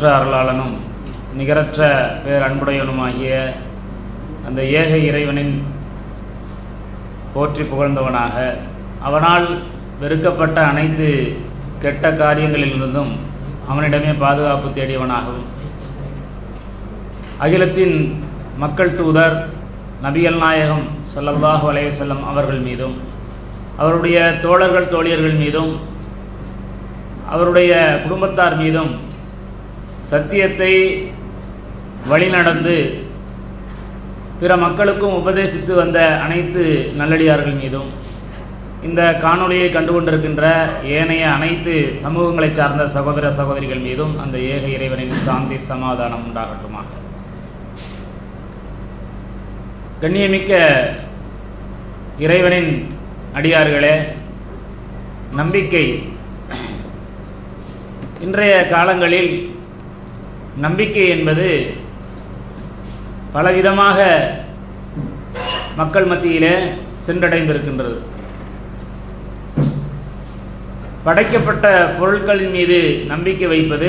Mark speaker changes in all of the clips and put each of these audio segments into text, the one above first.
Speaker 1: அளவற்ற அருளாளனும் நிகரற்ற பேர் அன்புடையவனுமாகிய அந்த ஏக இறைவனின் போற்றி புகழ்ந்தவனாக, அவனால் வெறுக்கப்பட்ட அனைத்து கெட்ட காரியங்களிலிருந்தும் அவனிடமே பாதுகாப்பு தேடியவனாகவும், அகிலத்தின் மக்கள் தூதர் நபிகள் நாயகம் ஸல்லல்லாஹு அலைஹி வஸல்லம் அவர்கள் மீதும், அவருடைய தோழர்கள் தோழியர்கள் மீதும், அவருடைய குடும்பத்தார் மீதும் சத்தியத்தை வழிநடந்து பிற மக்களுக்கும் உபதேசித்து வந்த அனைத்து நல்லடியார்கள் மீதும், இந்த காணொளியை கண்டுகொண்டிருக்கின்ற ஏனைய அனைத்து சமூகங்களை சார்ந்த சகோதர சகோதரிகள் மீதும் அந்த ஏக இறைவனின் சாந்தி சமாதானம் உண்டாகட்டுமாக. கண்ணியமிக்க இறைவனின் அடியார்களே, நம்பிக்கை இன்றைய காலங்களில் நம்பிக்கை என்பது பலவிதமாக மக்கள் மத்தியிலே சென்றடைந்திருக்கின்றது. படைக்கப்பட்ட பொருட்களின் மீது நம்பிக்கை வைப்பது,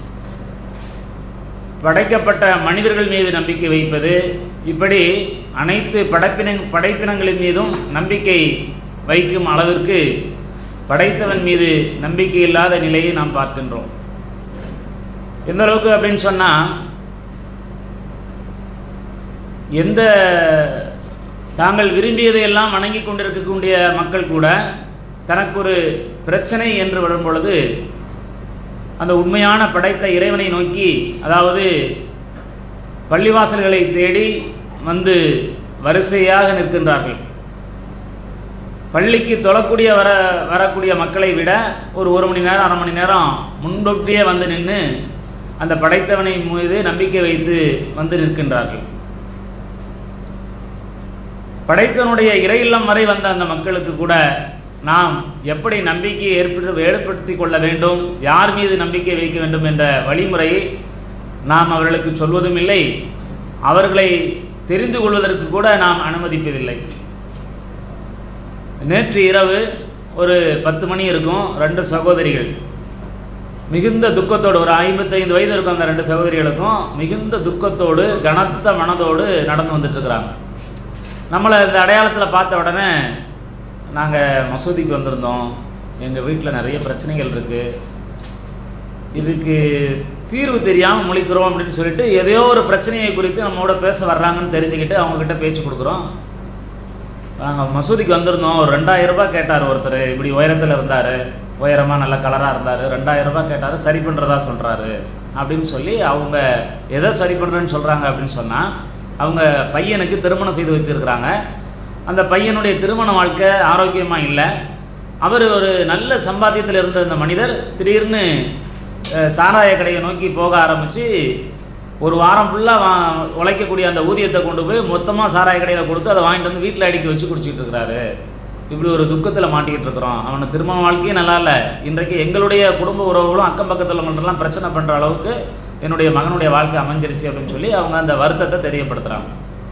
Speaker 1: படைக்கப்பட்ட மனிதர்கள் மீது நம்பிக்கை வைப்பது, இப்படி அனைத்து படைப்பினங்களின் மீதும் நம்பிக்கை வைக்கும் அளவிற்கு படைத்தவன் மீது நம்பிக்கை இல்லாத நிலையை நாம் பார்க்கின்றோம். எந்த அளவுக்கு அப்படின்னு சொன்னால், எந்த தாங்கள் விரும்பியதையெல்லாம் வணங்கி கொண்டிருக்கக்கூடிய மக்கள் கூட தனக்கு ஒரு பிரச்சனை என்று வரும் பொழுது அந்த உண்மையான படைத்த இறைவனை நோக்கி, அதாவது பள்ளிவாசல்களை தேடி வந்து வரிசையாக நிற்கின்றார்கள். பள்ளிக்கு தொழக்கூடிய வரக்கூடிய மக்களை விட ஒரு மணி நேரம் அரை மணி நேரம் முன்பொட்டியே வந்து நின்று அந்த படைத்தவனை மீது நம்பிக்கை வைத்து வந்து நிற்கின்றார்கள். படைத்தவனுடைய இறை இல்லம் வரை வந்த அந்த மக்களுக்கு கூட நாம் எப்படி நம்பிக்கையை ஏற்படுத்தி கொள்ள வேண்டும், யார் மீது நம்பிக்கை வைக்க வேண்டும் என்ற வழிமுறையை நாம் அவர்களுக்கு சொல்வதும் இல்லை, அவர்களை தெரிந்து கொள்வதற்கு கூட நாம் அனுமதிப்பதில்லை. நேற்று இரவு ஒரு 10 மணி இருக்கும், 2 சகோதரிகள் மிகுந்த துக்கத்தோடு, ஒரு 55 வயது இருக்கும் அந்த 2 சகோதரிகளுக்கும் மிகுந்த துக்கத்தோடு கனத்த மனதோடு நடந்து வந்துட்டு இருக்கிறாங்க. நம்மளை இந்த அடையாளத்தில் பார்த்த உடனே, நாங்கள் மசூதிக்கு வந்திருந்தோம், எங்கள் வீட்டில் நிறைய பிரச்சனைகள் இருக்குது, இதுக்கு தீர்வு தெரியாமல் முழிக்கிறோம் அப்படின்னு சொல்லிட்டு எதையோ ஒரு பிரச்சனையை குறித்து நம்மளோட பேச வர்றாங்கன்னு தெரிஞ்சுக்கிட்டு அவங்கக்கிட்ட பேச்சு கொடுக்குறோம். நாங்கள் மசூதிக்கு வந்திருந்தோம், ஒரு 2000 ரூபாய் கேட்டார் ஒருத்தர், இப்படி உயரத்தில் இருந்தார், உயரமாக நல்ல கலராக இருந்தார், 2000 ரூபாய் கேட்டார், சரி பண்ணுறதா சொல்கிறாரு அப்படின்னு சொல்லி அவங்க எதை சரி பண்ணுறேன்னு சொல்கிறாங்க அப்படின்னு சொன்னால், அவங்க பையனுக்கு திருமணம் செய்து வச்சுருக்கிறாங்க. அந்த பையனுடைய திருமண வாழ்க்கை ஆரோக்கியமாக இல்லை. அவர் ஒரு நல்ல சம்பாத்தியத்தில் இருந்த அந்த மனிதர் திடீர்னு சாராய கடையை நோக்கி போக ஆரம்பித்து ஒரு வாரம் ஃபுல்லாக உழைக்கக்கூடிய அந்த ஊதியத்தை கொண்டு போய் மொத்தமாக சாராய கடையில் கொடுத்து அதை வாங்கிட்டு வந்து வீட்டில் அடுக்கி வச்சு குடிச்சிக்கிட்டு இருக்கிறாரு. இப்படி ஒரு துக்கத்தில் மாட்டிக்கிட்டு இருக்கிறோம். அவனை திருமண வாழ்க்கையும் நல்லா இல்லை. இன்றைக்கு எங்களுடைய குடும்ப உறவுகளும் அக்கம் பக்கத்தில் மட்டும்லாம் பிரச்சனை பண்ணுற அளவுக்கு என்னுடைய மகனுடைய வாழ்க்கை அமைஞ்சிருச்சு அப்படின்னு சொல்லி அவங்க அந்த வருத்தத்தை தெரியப்படுத்துகிறாங்க.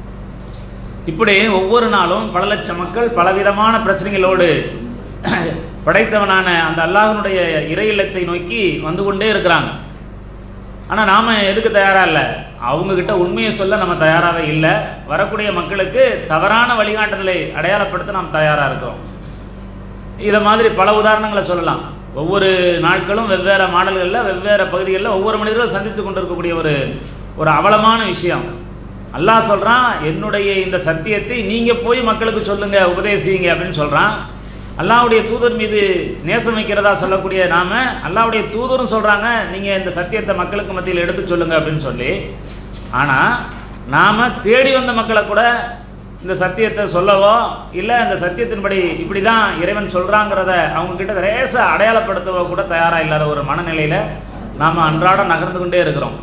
Speaker 1: இப்படி ஒவ்வொரு நாளும் பல லட்சம் மக்கள் பலவிதமான பிரச்சனைகளோடு படைத்தவனான அந்த அல்லாஹ்வினுடைய இறை இல்லத்தை நோக்கி வந்து கொண்டே இருக்கிறாங்க. ஆனால் நாம் எதுக்கு தயாராக இல்லை? அவங்கக்கிட்ட உண்மையை சொல்ல நம்ம தயாராகவே இல்லை. வரக்கூடிய மக்களுக்கு தவறான வழிகாட்டுதலை அடையாளப்படுத்த நாம் தயாராக இருக்கிறோம். இதை மாதிரி பல உதாரணங்களை சொல்லலாம். ஒவ்வொரு நாட்களும் வெவ்வேறு மாடல்களில் வெவ்வேறு பகுதிகளில் ஒவ்வொரு மனிதர்களும் சந்தித்து கொண்டிருக்கக்கூடிய ஒரு அவலமான விஷயம். அல்லாஹ் சொல்கிறான், என்னுடைய இந்த சத்தியத்தை நீங்கள் போய் மக்களுக்கு சொல்லுங்கள், உபதேசிங்க அப்படின்னு சொல்கிறான். அல்லாஹ்வுடைய தூதர் மீது நேசம் வைக்கிறதா சொல்லக்கூடிய நாம், அல்லாஹ்வுடைய தூதரும் சொல்கிறாங்க நீங்கள் இந்த சத்தியத்தை மக்களுக்கு மத்தியில் எடுத்து சொல்லுங்கள் அப்படின்னு சொல்லி. ஆனால் நாம் தேடி வந்த மக்களை கூட இந்த சத்தியத்தை சொல்லவோ இல்லை இந்த சத்தியத்தின்படி இப்படி தான் இறைவன் சொல்கிறாங்கிறத அவங்கக்கிட்ட ரேசாக அடையாளப்படுத்தவோ கூட தயாராக இல்லாத ஒரு மனநிலையில் நாம் அன்றாடம் நகர்ந்து கொண்டே இருக்கிறோம்.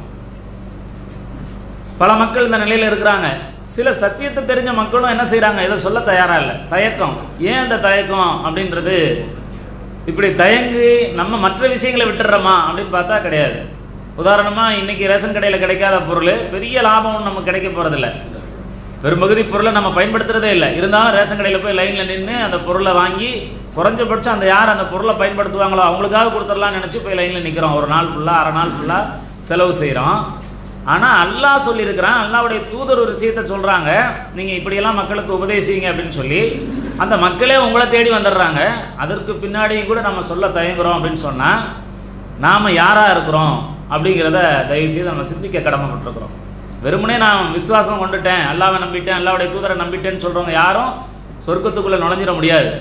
Speaker 1: பல மக்கள் இந்த நிலையில் இருக்கிறாங்க. சில சத்தியத்தை தெரிஞ்ச மக்களும் என்ன செய்கிறாங்க, இதை சொல்ல தயாராக இல்லை, தயக்கம். ஏன் அந்த தயக்கம் அப்படின்றது, இப்படி தயங்கி நம்ம மற்ற விஷயங்களை விட்டுடுறோமா அப்படின்னு பார்த்தா கிடையாது. உதாரணமாக இன்றைக்கி ரேஷன் கடையில் கிடைக்காத பொருள் பெரிய லாபம் நமக்கு கிடைக்க போகிறதில்ல. பெரும்பகுதி பொருளை நம்ம பயன்படுத்துகிறதே இல்லை. இருந்தாலும் ரேஷன் கடையில் போய் லைனில் நின்று அந்த பொருளை வாங்கி குறைஞ்சபட்சம் அந்த யார் அந்த பொருளை பயன்படுத்துவாங்களோ அவங்களுக்காக கொடுத்துடலாம்னு நினச்சி போய் லைனில் நிற்கிறோம். ஒரு நாள் ஃபுல்லாக, அரை நாள் ஃபுல்லாக செலவு செய்கிறோம். ஆனால் அல்லாஹ் சொல்லியிருக்கிறான், அல்லாஹ்வுடைய தூதர் ஒரு விஷயத்தை சொல்கிறாங்க, நீங்கள் இப்படியெல்லாம் மக்களுக்கு உபதேசிங்க அப்படின்னு சொல்லி அந்த மக்களே உங்களை தேடி வந்துடுறாங்க. அதற்கு பின்னாடியும் கூட நம்ம சொல்ல தயங்குறோம் அப்படின்னு சொன்னால் நாம் யாராக இருக்கிறோம் அப்படிங்கிறத தயவுசெய்து நம்ம சிந்திக்க கடமைப்பட்டிருக்கிறோம். வெறுமனே நான் விசுவாசம் கொண்டுட்டேன், அல்லாஹ்வை நம்பிட்டேன், அல்லாஹ்வுடைய தூதரை நம்பிட்டேன்னு சொல்கிறவங்க யாரும் சொர்க்கத்துக்குள்ளே நுழைஞ்சிட முடியாது.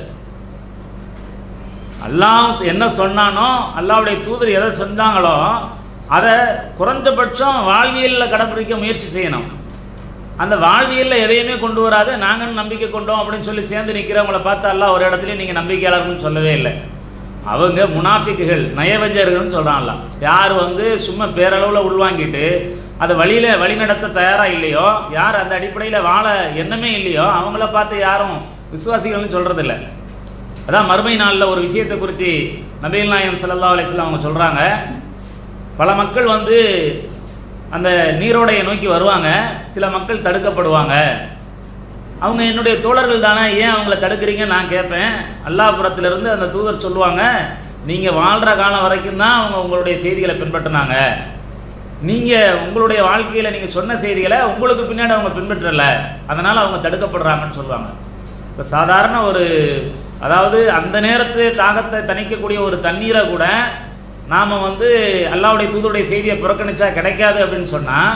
Speaker 1: அல்லாஹ் என்ன சொன்னானோ, அல்லாஹ்வுடைய தூதர் எதை சொன்னாங்களோ அதை குறைஞ்சபட்சம் வாழ்வியலில் கடைப்பிடிக்க முயற்சி செய்யணும். அந்த வாழ்வியலில் எதையுமே கொண்டு வராது நாங்கள் நம்பிக்கை கொண்டோம் அப்படின்னு சொல்லி சேர்ந்து நிற்கிறவங்களை பார்த்து அல்லாஹ் ஒரு இடத்துலையும் நீங்கள் நம்பிக்கையாளர்கள்னு சொல்லவே இல்லை. அவங்க முனாஃபிக்குகள், நயவஞ்சர்கள்னு சொல்கிறான்ல. யார் சும்மா பேரளவில் உள்வாங்கிட்டு அதை வழிநடத்த தயாராக இல்லையோ, யார் அந்த அடிப்படையில் வாழ எண்ணமே இல்லையோ அவங்கள பார்த்து யாரும் விசுவாசிகள்னு சொல்கிறதில்ல. அதான் மறுமை நாளில் ஒரு விஷயத்தை குறித்து நபிகள் நாயகம் ஸல்லல்லாஹு அலைஹி வஸல்லம் அவங்க சொல்கிறாங்க, பல மக்கள் அந்த நீரோடையை நோக்கி வருவாங்க, சில மக்கள் தடுக்கப்படுவாங்க. அவங்க என்னுடைய தோழர்கள் தானே, ஏன் அவங்கள தடுக்கிறீங்கன்னு நான் கேட்பேன். அல்லாஹ் புறத்திலிருந்து அந்த தூதர் சொல்லுவாங்க, நீங்கள் வாழ்கிற காலம் வரைக்கும் தான் அவங்க உங்களுடைய செய்திகளை பின்பற்றினாங்க, நீங்கள் உங்களுடைய வாழ்க்கையில் நீங்கள் சொன்ன செய்திகளை உங்களுக்கு பின்னாடி அவங்க பின்பற்றலை, அதனால் அவங்க தடுக்கப்படுறாங்கன்னு சொல்லுவாங்க. இப்போ சாதாரண அதாவது அந்த நேரத்து தாகத்தை தணிக்கக்கூடிய ஒரு தண்ணீரை கூட நாம் அல்லாஹ்வுடைய தூதருடைய செய்தியை புறக்கணிச்சா கிடைக்காது அப்படின்னு சொன்னால்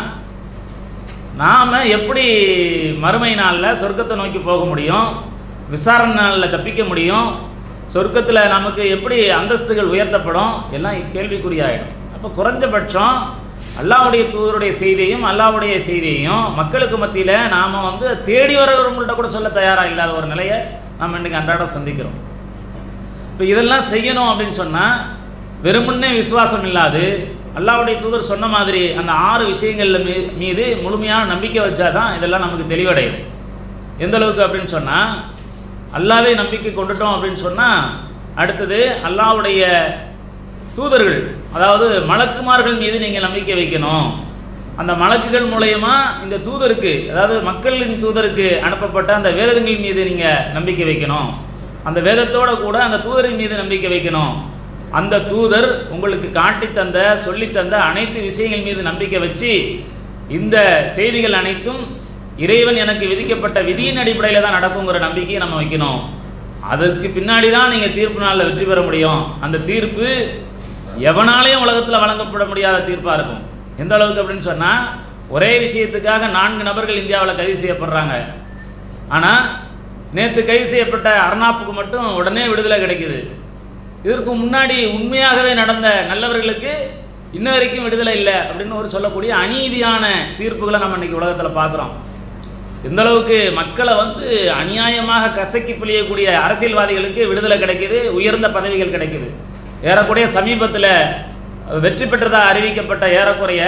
Speaker 1: நாம் எப்படி மறுமை நாளில் சொர்க்கத்தை நோக்கி போக முடியும், விசாரணை நாளில் தப்பிக்க முடியும், சொர்க்கத்தில் நமக்கு எப்படி அந்தஸ்துகள் உயர்த்தப்படும், எல்லாம் கேள்விக்குறியாயிடும். அப்போ குறைஞ்சபட்சம் அல்லாஹ்வுடைய தூதருடைய செய்தியையும் அல்லாஹ்வுடைய செய்தியையும் மக்களுக்கு மத்தியில் நாம் தேடி வரவங்கள்ட்ட கூட சொல்ல தயாராக இல்லாத ஒரு நிலையை நாம் இன்றைக்கி அன்றாடம் சந்திக்கிறோம். இப்போ இதெல்லாம் செய்யணும் அப்படின்னு சொன்னால் வெறுமனே விசுவாசம் இல்லாது அல்லாஹ்வுடைய தூதர் சொன்ன மாதிரி அந்த 6 விஷயங்கள் மீது முழுமையான நம்பிக்கை வச்சாதான் இதெல்லாம் நமக்கு தெளிவடையும். எந்த அளவுக்கு அப்படின்னு சொன்னால், அல்லாஹ்வே நம்பிக்கை கொண்டுட்டோம் அப்படின்னு சொன்னால் அடுத்தது அல்லாஹ்வுடைய தூதர்கள், அதாவது மலக்குமார்கள் மீது நீங்கள் நம்பிக்கை வைக்கணும். அந்த மலக்குகள் மூலயமா இந்த தூதருக்கு, அதாவது மக்களின் தூதருக்கு அனுப்பப்பட்ட அந்த வேதங்கள் மீது நீங்கள் நம்பிக்கை வைக்கணும். அந்த வேதத்தோட கூட அந்த தூதரின் மீது நம்பிக்கை வைக்கணும். அந்த தூதர் உங்களுக்கு காட்டித்தந்த சொல்லித்தந்த அனைத்து விஷயங்கள் மீது நம்பிக்கை வச்சு இந்த செய்திகள் அனைத்தும் இறைவன் எனக்கு விதிக்கப்பட்ட விதியின் அடிப்படையில் தான் நடக்குங்கிற நம்பிக்கையை நம்ம வைக்கணும். அதற்கு பின்னாடி தான் நீங்கள் தீர்ப்பு நாளில் வெற்றி பெற முடியும். அந்த தீர்ப்பு எவனாலையும் உலகத்தில் வழங்கப்பட முடியாத தீர்ப்பாக இருக்கும். எந்த அளவுக்கு அப்படின்னு சொன்னால், ஒரே விஷயத்துக்காக 4 நபர்கள் இந்தியாவில் கைது செய்யப்படுறாங்க. ஆனால் நேற்று கைது செய்யப்பட்ட அர்னாப்புக்கு மட்டும் உடனே விடுதலை கிடைக்குது. இதற்கு முன்னாடி உண்மையாகவே நடந்த நல்லவர்களுக்கு இன்ன வரைக்கும் விடுதலை இல்லை அப்படின்னு சொல்லக்கூடிய அநீதியான தீர்ப்புகளை நம்ம இன்னைக்கு உலகத்தில் பார்க்குறோம். எந்த அளவுக்கு மக்களை அநியாயமாக கசக்கி பிழியக்கூடிய அரசியல்வாதிகளுக்கு விடுதலை கிடைக்குது, உயர்ந்த பதவிகள் கிடைக்குது. ஏறக்குறைய சமீபத்தில் வெற்றி பெற்றதாக அறிவிக்கப்பட்ட ஏறக்குறைய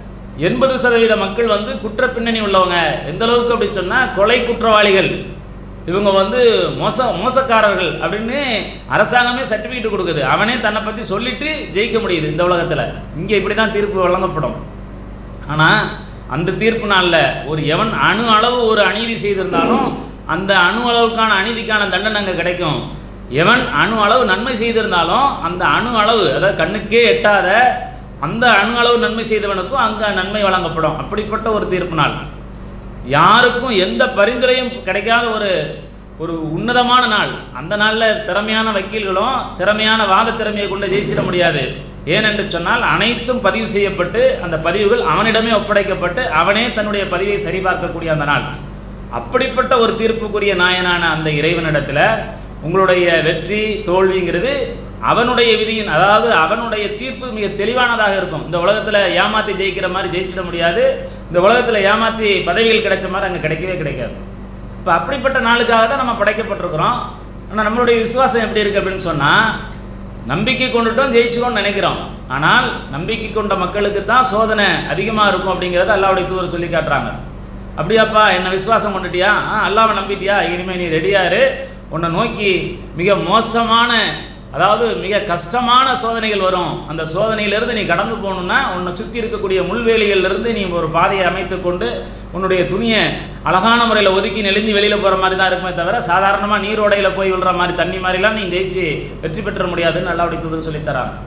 Speaker 1: 80% மக்கள் குற்ற பின்னணி உள்ளவங்க. எந்த அளவுக்கு அப்படின்னு சொன்னால், கொலை குற்றவாளிகள், இவங்க மோசக்காரர்கள் அப்படின்னு அரசாங்கமே சர்டிஃபிகேட் கொடுக்குது. அவனே தன்னை பற்றி சொல்லிட்டு ஜெயிக்க முடியுது இந்த உலகத்தில். இங்கே இப்படி தான் தீர்ப்பு வழங்கப்படும். ஆனால் அந்த தீர்ப்பு நாளில் எவன் அணு அளவு ஒரு அநீதி செய்திருந்தாலும் அந்த அணு அளவுக்கான அநீதிக்கான தண்டனை அங்கே கிடைக்கும். எவன் அணு அளவு நன்மை செய்திருந்தாலும் அந்த அணு அளவு, அதாவது கண்ணுக்கே எட்டாத அந்த அணு அளவு நன்மை செய்தவனுக்கும் அங்கே நன்மை வழங்கப்படும். அப்படிப்பட்ட ஒரு தீர்ப்பு நாள். யாருக்கும் எந்த பரிந்துரையும் கிடைக்காத ஒரு உன்னதமான நாள். அந்த நாளில் திறமையான வக்கீல்களும் திறமையான வாத திறமையை கொண்டு ஜெயிச்சிட முடியாது. ஏனென்று சொன்னால், அனைத்தும் பதிவு செய்யப்பட்டு அந்த பதிவுகள் அவனிடமே ஒப்படைக்கப்பட்டு அவனே தன்னுடைய பதிவை சரிபார்க்கக்கூடிய அந்த நாள். அப்படிப்பட்ட ஒரு தீர்ப்புக்குரிய நாயனான அந்த இறைவனிடத்தில் உங்களுடைய வெற்றி தோல்விங்கிறது அவனுடைய விதியின், அதாவது அவனுடைய தீர்ப்பு மிக தெளிவானதாக இருக்கும். இந்த உலகத்தில் ஏமாற்றி ஜெயிக்கிற மாதிரி ஜெயிச்சிட முடியாது. இந்த உலகத்தில் ஏமாற்றி பதவிகள் கிடைச்ச மாதிரி அங்கே கிடைக்கவே கிடைக்காது. இப்போ அப்படிப்பட்ட நாளுக்காக தான் நம்ம படைக்கப்பட்டிருக்கிறோம். ஆனால் நம்மளுடைய விசுவாசம் எப்படி இருக்குது அப்படின்னு சொன்னால், நம்பிக்கை கொண்டுட்டோம் ஜெயிச்சுக்கோன்னு நினைக்கிறோம். ஆனால் நம்பிக்கை கொண்ட மக்களுக்கு தான் சோதனை அதிகமாக இருக்கும் அப்படிங்கிறத அல்லாஹ்வுடைய தூதர் சொல்லி காட்டுறாங்க. அப்படியாப்பா, என்ன விசுவாசம் கொண்டுட்டியா, அல்லாஹ்வை நம்பிட்டியா, இனிமேல் நீ ரெடியாரு, உன்னை நோக்கி மிக மோசமான, அதாவது மிக கஷ்டமான சோதனைகள் வரும். அந்த சோதனையிலிருந்து நீ கடந்து போகணுன்னா உன்னை சுற்றி இருக்கக்கூடிய முள்வேலிகளிலிருந்து நீ ஒரு பாதையை அமைத்து கொண்டு உன்னுடைய துணியை அழகான முறையில் ஒதுக்கி நெளிஞ்சு வெளியில் போகிற மாதிரி தான் இருக்குமே தவிர, சாதாரணமாக நீரோடையில் போய் விழுற மாதிரி தண்ணி மாதிரிலாம் நீ ஜெயிச்சு வெற்றி பெற்ற முடியாதுன்னு அல்லாஹ்வுடைய தூதர் சொல்லித்தராங்க.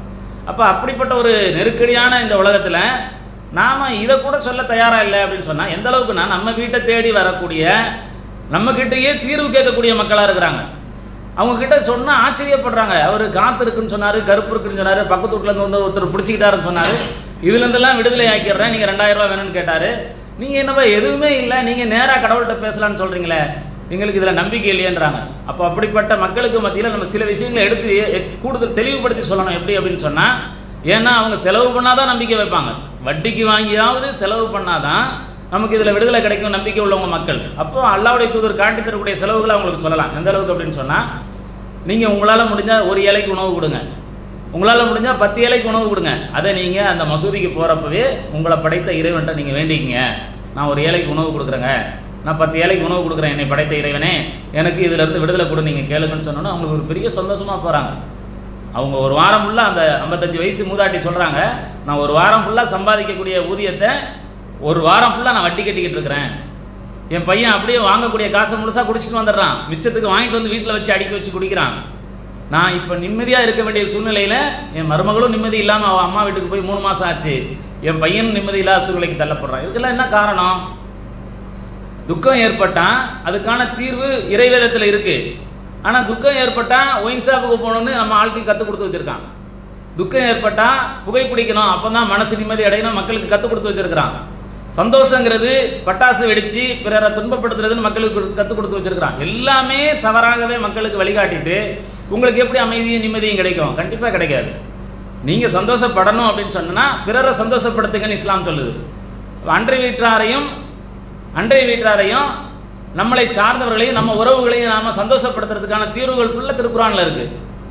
Speaker 1: அப்போ அப்படிப்பட்ட ஒரு நெருக்கடியான இந்த உலகத்தில் நாம் இதை கூட சொல்ல தயாராக இல்லை அப்படின்னு சொன்னால் எந்த அளவுக்குன்னா, நம்ம வீட்டை தேடி வரக்கூடிய, நம்ம கிட்டேயே தீர்வு கேட்கக்கூடிய மக்களாக இருக்கிறாங்க. அவங்க கிட்ட சொன்னால் ஆச்சரியப்படுறாங்க. அவர் காற்று இருக்குன்னு சொன்னார், கருப்பு இருக்குன்னு சொன்னார், பக்கத்து வீட்டிலேருந்து வந்து ஒருத்தர் பிடிச்சிக்கிட்டாருன்னு சொன்னார், இதுலேருந்துலாம் விடுதலை ஆக்கிடுறேன், நீங்கள் 2000 ரூபா வேணும்னு கேட்டார். நீங்கள் என்னப்பா எதுவுமே இல்லை, நீங்கள் நேராக கடவுள்கிட்ட பேசலான்னு சொல்கிறீங்களே, எங்களுக்கு இதில் நம்பிக்கை இல்லையன்றாங்க. அப்போ அப்படிப்பட்ட மக்களுக்கு மத்தியில் நம்ம சில விஷயங்களை எடுத்து கூடுதல் தெளிவுபடுத்தி சொல்லணும். எப்படி அப்படின்னு சொன்னால், ஏன்னா அவங்க செலவு பண்ணாதான் நம்பிக்கை வைப்பாங்க. வட்டிக்கு வாங்கியாவது செலவு பண்ணாதான் நமக்கு இதில் விடுதலை கிடைக்கும் நம்பிக்கை உள்ளவங்க மக்கள். அப்போ அல்லாஹ்வுடைய தூதர் காட்டி தரக்கூடிய செலவுகளை அவங்களுக்கு சொல்லலாம். எந்த அளவுக்கு அப்படின்னு சொன்னால், நீங்கள் உங்களால் முடிஞ்சால் ஒரு ஏழைக்கு உணவு கொடுங்க, உங்களால் முடிஞ்சால் 10 ஏழைக்கு உணவு கொடுங்க. அதை நீங்கள் அந்த மசூதிக்கு போகிறப்பவே உங்களை படைத்த இறைவன்ட்ட நீங்கள் வேண்டிக்கிங்க, நான் ஒரு ஏழைக்கு உணவு கொடுக்குறேங்க, நான் 10 ஏழைக்கு உணவு கொடுக்குறேன், என்னை படைத்த இறைவனே எனக்கு இதிலிருந்து விடுதலை கொடு நீங்கள் கேளுங்கன்னு சொன்னோன்னா அவங்களுக்கு ஒரு பெரிய சந்தோஷமாக போகிறாங்க. அவங்க ஒரு வாரம் ஃபுல்லாக, அந்த 55 வயசு மூதாட்டி சொல்கிறாங்க, நான் ஒரு வாரம் ஃபுல்லாக சம்பாதிக்கக்கூடிய ஊதியத்தை ஒரு வாரம் ஃபுல்லாக நான் வட்டி கட்டிக்கிட்டு இருக்கிறேன். என் பையன் அப்படியே வாங்கக்கூடிய காசை முழுசாக குடிச்சிட்டு வந்துடுறான், மிச்சத்துக்கு வாங்கிட்டு வந்து வீட்டில் வச்சு அடுக்கி வச்சு குடிக்கிறான். நான் இப்போ நிம்மதியாக இருக்க வேண்டிய சூழ்நிலையில் என் மருமகளும் நிம்மதி இல்லாமல் அவள் அம்மா வீட்டுக்கு போய் 3 மாதம் ஆச்சு, என் பையனும் நிம்மதி இல்லாத சூழ்நிலைக்கு தள்ளப்படுறான். இதுக்கெல்லாம் என்ன காரணம்? துக்கம் ஏற்பட்டால் அதுக்கான தீர்வு இறைவேதத்தில் இருக்குது. ஆனால் துக்கம் ஏற்பட்டால் ஒயின் ஷாப்புக்கு போகணுன்னு நம்ம ஆட்கள் கற்றுக் கொடுத்து வச்சுருக்கான். துக்கம் ஏற்பட்டால் புகைப்பிடிக்கணும், அப்போ தான் மனசு நிம்மதி அடையணும் மக்களுக்கு கற்றுக் கொடுத்து வச்சுருக்கிறான். சந்தோஷங்கிறது பட்டாசு வெடித்து பிறரை துன்பப்படுத்துறதுன்னு மக்களுக்கு கற்றுக் கொடுத்து வச்சுருக்கிறான். எல்லாமே தவறாகவே மக்களுக்கு வழிகாட்டிட்டு உங்களுக்கு எப்படி அமைதியும் நிம்மதியும் கிடைக்கும்? கண்டிப்பாக கிடைக்காது. நீங்கள் சந்தோஷப்படணும் அப்படின்னு சொன்னால் பிறரை சந்தோஷப்படுத்துங்கன்னு இஸ்லாம் சொல்லுது. அன்றைய வீட்டாரையும் நம்மளை சார்ந்தவர்களையும் நம்ம உறவுகளையும் நாம் சந்தோஷப்படுத்துறதுக்கான தீர்வுகள் ஃபுல்லாக திருக்குறானில் இருக்குது.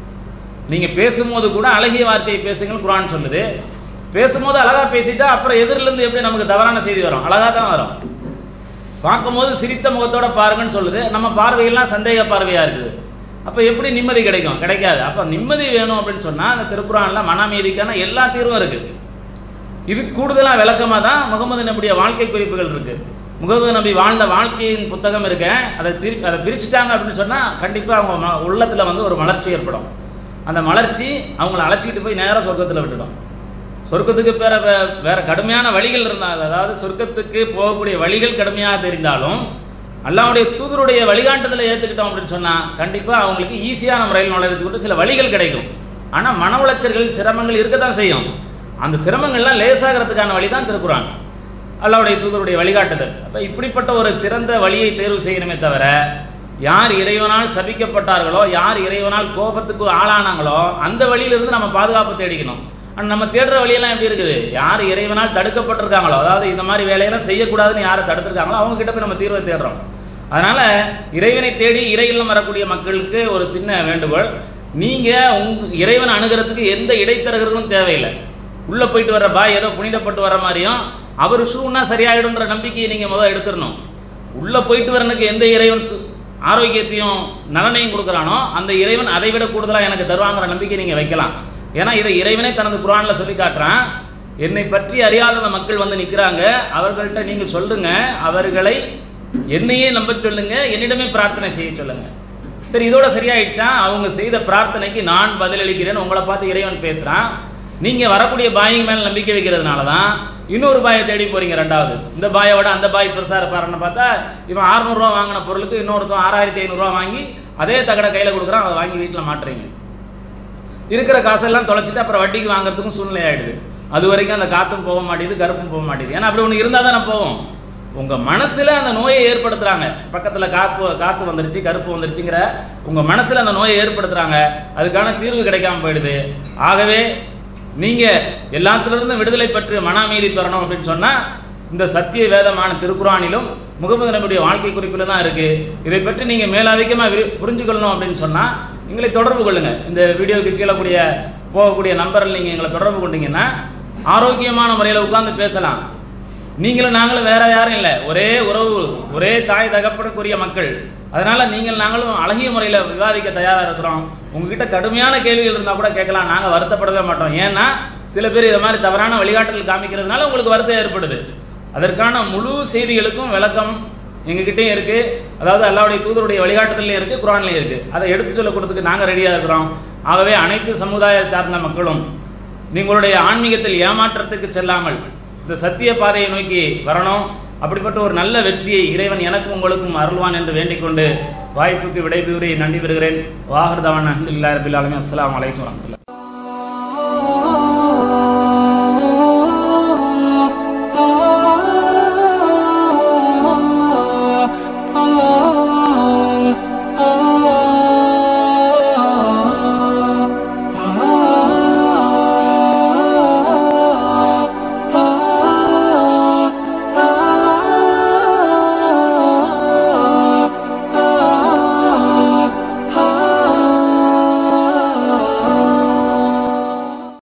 Speaker 1: நீங்கள் பேசும்போது கூட அழகிய வார்த்தையை பேசுங்கன்னு குரான் சொல்லுது. பேசும்போது அழகாக பேசிட்டா அப்புறம் எதிரிலேருந்து எப்படி நமக்கு தவறான செய்தி வரும்? அழகாக தான் வரும். பார்க்கும்போது சிரித்த முகத்தோட பாருங்கன்னு சொல்லுது. நம்ம பார்வையெல்லாம் சந்தேக பார்வையாக இருக்குது. அப்போ எப்படி நிம்மதி கிடைக்கும்? கிடைக்காது. அப்போ நிம்மதி வேணும் அப்படின்னு சொன்னால் அந்த திருக்குறானில் மன அமைதிக்கான எல்லா தீர்வும் இருக்குது. இது கூடுதலாக விளக்கமாக தான் முகமது நபியுடைய வாழ்க்கை குறிப்புகள் இருக்குது. முகமது நபி வாழ்ந்த வாழ்க்கையின் புத்தகம் இருக்க, அதை பிரிச்சுட்டாங்க அப்படின்னு சொன்னால் கண்டிப்பாக அவங்க உள்ளத்தில் வந்து ஒரு மலர்ச்சி ஏற்படும். அந்த மலர்ச்சி அவங்கள அழைச்சிக்கிட்டு போய் நேராக சொர்க்கத்தில் விட்டுடும். சொர்க்கத்துக்கு வேற கடுமையான வழிகள் இருந்தால், அதாவது சொர்க்கத்துக்கு போகக்கூடிய வழிகள் கடுமையாக தெரிந்தாலும் அல்லாஹ்வுடைய தூதருடைய வழிகாட்டுதலை ஏற்றுக்கிட்டோம் அப்படின்னு சொன்னால் கண்டிப்பாக அவங்களுக்கு ஈஸியான முறையில் நுழைறதுக்கு சில வழிகள் கிடைக்கும். ஆனால் மன உளைச்சல்கள் சிரமங்கள் இருக்க தான் செய்யும். அந்த சிரமங்கள்லாம் லேசாகிறதுக்கான வழி தான் திருக்குறான், அல்லாஹ்வுடைய தூதருடைய வழிகாட்டுதல். அப்போ இப்படிப்பட்ட ஒரு சிறந்த வழியை தேர்வு செய்யணுமே தவிர, யார் இறைவனால் சபிக்கப்பட்டார்களோ, யார் இறைவனால் கோபத்துக்கு ஆளானாங்களோ அந்த வழியிலிருந்து நம்ம பாதுகாப்பு தேடிக்கணும். ஆனால் நம்ம தேடுற வழியெல்லாம் எப்படி இருக்குது? யார் இறைவனால் தடுக்கப்பட்டிருக்காங்களோ, அதாவது இந்த மாதிரி வேலையெல்லாம் செய்யக்கூடாதுன்னு யாரை தடுத்துருக்காங்களோ அவங்க கிட்ட போய் நம்ம தீர்வை தேடுறோம். அதனால இறைவனை தேடி இறையில்லம் வரக்கூடிய மக்களுக்கு ஒரு சின்ன வேண்டுகோள், நீங்கள் இறைவனை அணுகிறதுக்கு எந்த இடைத்தரகர்களும் தேவையில்லை. உள்ளே போயிட்டு வர பாய் ஏதோ புனிதப்பட்டு வர மாதிரியும் அவர் ஷூன்னா சரியாயிடும்ன்ற நம்பிக்கையை நீங்கள் முதல் எடுத்துடணும். உள்ளே போயிட்டு வரனுக்கு எந்த இறைவன் ஆரோக்கியத்தையும் நலனையும் கொடுக்குறானோ அந்த இறைவன் அதை விட கூடுதலாக எனக்கு தருவாங்கிற நம்பிக்கை நீங்கள் வைக்கலாம். ஏன்னா இதை இறைவனே தனது குர்ஆனில் சொல்லி காட்டுறான். என்னை பற்றி அறியாத மக்கள் வந்து நிற்கிறாங்க, அவர்கள்ட்ட நீங்கள் சொல்லுங்க, அவர்களை என்னையே நம்ப சொல்லுங்க, என்னிடமே பிரார்த்தனை செய்ய சொல்லுங்க. சரி, இதோட சரியாயிடுச்சா? அவங்க செய்த பிரார்த்தனைக்கு நான் பதிலளிக்கிறேன்னு உங்களை பார்த்து இறைவன் பேசுகிறான். நீங்கள் வரக்கூடிய பாயிங்க மேலே நம்பிக்கை வைக்கிறதுனால தான் இன்னொரு பாயை தேடி போறீங்க. ரெண்டாவது இந்த பாயோட அந்த பாய் பெருசாக இருப்பாருன்னு பார்த்தா இவன் 600 ரூபா வாங்கின பொருளுக்கு இன்னொருத்தன் 6500 ரூபா வாங்கி அதே தகடை கையில் கொடுக்குறான், அதை வாங்கி வீட்டில் மாட்டுறீங்க. இருக்கிற காசெல்லாம் தொலைச்சிட்டு அப்புறம் வட்டிக்கு வாங்குறதுக்கும் சூழ்நிலை ஆகிடுது. அது வரைக்கும் அந்த காற்றும் போக மாட்டேது, கருப்பும் போக மாட்டேது. ஏன்னா அப்படி ஒன்று இருந்தால் தானே போவோம். உங்கள் மனசில் அந்த நோயை ஏற்படுத்துகிறாங்க. பக்கத்தில் காற்று வந்துருச்சு, கருப்பு வந்துருச்சுங்கிற உங்கள் மனசில் அந்த நோயை ஏற்படுத்துகிறாங்க. அதுக்கான தீர்வு கிடைக்காம போயிடுது. ஆகவே நீங்கள் எல்லாத்திலிருந்தும் விடுதலை பெற்று மன அமைதி பெறணும் அப்படின்னு சொன்னால் இந்த சத்திய வேதமான திருக்குறானிலும் முகமது நபியுடைய வாழ்க்கை குறிப்பில் தான் இருக்குது. இதை பற்றி நீங்கள் மேலதிகமாக புரிஞ்சுக்கொள்ளணும் அப்படின்னு சொன்னால் எங்களை தொடர்பு கொள்ளுங்கள். இந்த வீடியோவுக்கு கீழே போகக்கூடிய நம்பரில் நீங்கள் எங்களை தொடர்பு கொண்டீங்கன்னா ஆரோக்கியமான முறையில் உட்கார்ந்து பேசலாம். நீங்களும் நாங்களும் வேற யாரும் இல்லை, ஒரே உறவு, ஒரே தாய் தகப்பனுக்குரிய மக்கள். அதனால நீங்கள் நாங்களும் அழகிய முறையில் விவாதிக்க தயாராக இருக்கிறோம். உங்ககிட்ட கடுமையான கேள்விகள் இருந்தால் கூட கேட்கலாம், நாங்கள் வருத்தப்படவே மாட்டோம். ஏன்னா சில பேர் இதை மாதிரி தவறான வழிகாட்டுதல் காமிக்கிறதுனால உங்களுக்கு வருத்தம் ஏற்படுது. அதற்கான முழு செய்திகளுக்கும் விளக்கம் எங்ககிட்டையும் இருக்குது. அதாவது அல்லாஹ்வுடைய தூதருடைய வழிகாட்டுதலையும் இருக்குது, குர்ஆன்லையும் இருக்குது. அதை எடுத்து சொல்ல கொடுத்துக்கு நாங்கள் ரெடியாக இருக்கிறோம். ஆகவே அனைத்து சமுதாய சார்ந்த மக்களும் நீங்களுடைய ஆன்மீகத்தில் ஏமாற்றத்துக்கு செல்லாமல் இந்த சத்திய பாதையை நோக்கி வரணும். அப்படிப்பட்ட ஒரு நல்ல வெற்றியை இறைவன் எனக்கும் உங்களுக்கும் அருள்வான் என்று வேண்டிக் கொண்டு வாய்ப்புக்கு விடைபெறுகிறேன். நன்றி பெறுகிறேன். வாஹிர் தவானா அல்ஹம்துலில்லாஹி ரப்பில் ஆலமீன். அஸ்ஸலாமு அலைக்கும் வரஹ்மத்துல்லாஹி.